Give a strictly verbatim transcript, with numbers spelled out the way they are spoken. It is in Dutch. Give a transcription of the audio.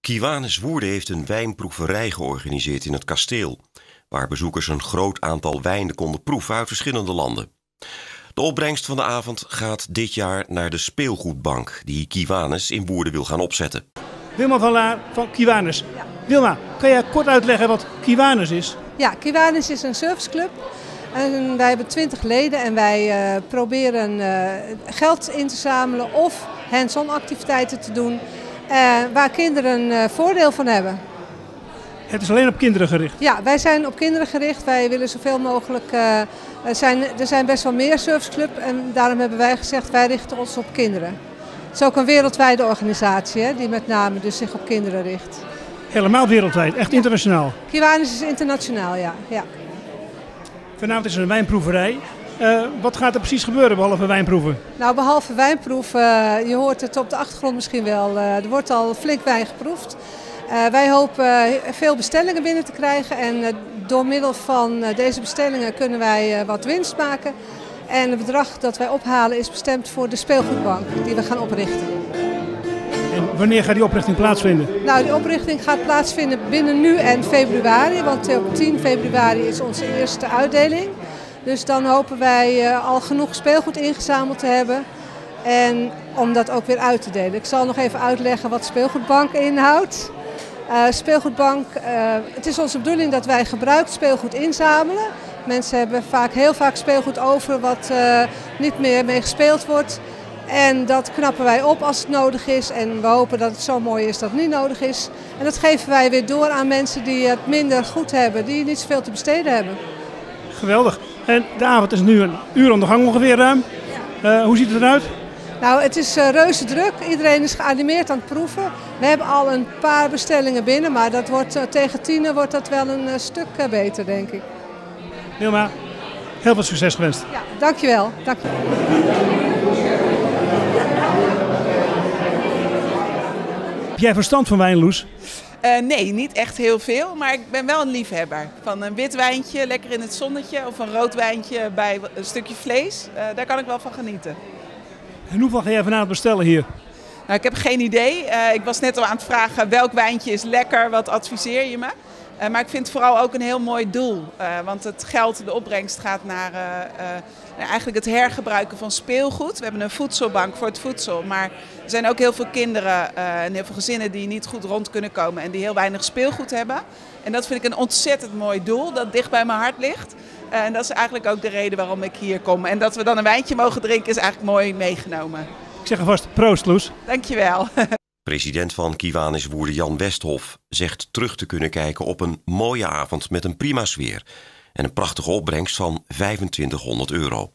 Kiwanis Woerden heeft een wijnproeverij georganiseerd in het kasteel, waar bezoekers een groot aantal wijnen konden proeven uit verschillende landen. De opbrengst van de avond gaat dit jaar naar de speelgoedbank die Kiwanis in Woerden wil gaan opzetten. Wilma van Laar van Kiwanis. Ja. Wilma, kan jij kort uitleggen wat Kiwanis is? Ja, Kiwanis is een serviceclub. En wij hebben twintig leden en wij uh, proberen uh, geld in te zamelen of hands-on activiteiten te doen uh, waar kinderen uh, voordeel van hebben. Het is alleen op kinderen gericht? Ja, wij zijn op kinderen gericht. Wij willen zoveel mogelijk... Uh, er, zijn, er zijn best wel meer serviceclubs en daarom hebben wij gezegd wij richten ons op kinderen. Het is ook een wereldwijde organisatie hè, die met name dus zich op kinderen richt. Helemaal wereldwijd, echt internationaal? Kiwanis is internationaal, ja. ja. Vanavond is er een wijnproeverij. Uh, wat gaat er precies gebeuren behalve wijnproeven? Nou, behalve wijnproeven, uh, je hoort het op de achtergrond misschien wel, uh, er wordt al flink wijn geproefd. Uh, wij hopen uh, veel bestellingen binnen te krijgen en uh, door middel van uh, deze bestellingen kunnen wij uh, wat winst maken. En het bedrag dat wij ophalen is bestemd voor de speelgoedbank die we gaan oprichten. En wanneer gaat die oprichting plaatsvinden? Nou, die oprichting gaat plaatsvinden binnen nu en februari, want op tien februari is onze eerste uitdeling. Dus dan hopen wij uh, al genoeg speelgoed ingezameld te hebben en om dat ook weer uit te delen. Ik zal nog even uitleggen wat speelgoedbank inhoudt. Uh, speelgoedbank, uh, het is onze bedoeling dat wij gebruikt speelgoed inzamelen. Mensen hebben vaak heel vaak speelgoed over wat uh, niet meer mee gespeeld wordt. En dat knappen wij op als het nodig is en we hopen dat het zo mooi is dat het niet nodig is. En dat geven wij weer door aan mensen die het minder goed hebben, die niet zoveel te besteden hebben. Geweldig. En de avond is nu een uur aan de gang ongeveer ruim. Uh, hoe ziet het eruit? Nou, het is uh, reuze druk. Iedereen is geanimeerd aan het proeven. We hebben al een paar bestellingen binnen, maar dat wordt, uh, tegen tienen wordt dat wel een uh, stuk uh, beter, denk ik. Wilma, heel veel succes gewenst. Ja, dankjewel. dankjewel. Heb jij verstand van wijn, Loes? Uh, nee, niet echt heel veel, maar ik ben wel een liefhebber. Van een wit wijntje, lekker in het zonnetje, of een rood wijntje bij een stukje vlees. Uh, daar kan ik wel van genieten. En hoeveel ga jij vanavond bestellen hier? Nou, ik heb geen idee. Uh, ik was net al aan het vragen welk wijntje is lekker, wat adviseer je me? Uh, maar ik vind het vooral ook een heel mooi doel. Uh, want het geld, de opbrengst gaat naar uh, uh, eigenlijk het hergebruiken van speelgoed. We hebben een voedselbank voor het voedsel. Maar er zijn ook heel veel kinderen uh, en heel veel gezinnen die niet goed rond kunnen komen. En die heel weinig speelgoed hebben. En dat vind ik een ontzettend mooi doel dat dicht bij mijn hart ligt. Uh, en dat is eigenlijk ook de reden waarom ik hier kom. En dat we dan een wijntje mogen drinken is eigenlijk mooi meegenomen. Ik zeg alvast proost, Loes. Dankjewel. President van Kiwanis Woerden Jan Westhof zegt terug te kunnen kijken op een mooie avond met een prima sfeer en een prachtige opbrengst van vijfentwintighonderd euro.